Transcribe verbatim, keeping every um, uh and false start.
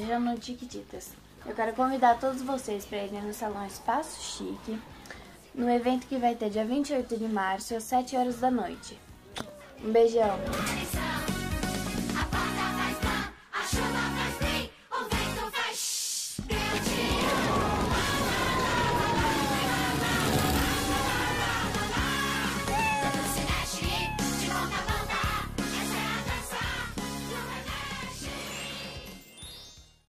Viajando no Tiquititas. Eu quero convidar todos vocês para irem no Salão Espaço Chique, no evento que vai ter dia vinte e oito de março, às sete horas da noite. Um beijão!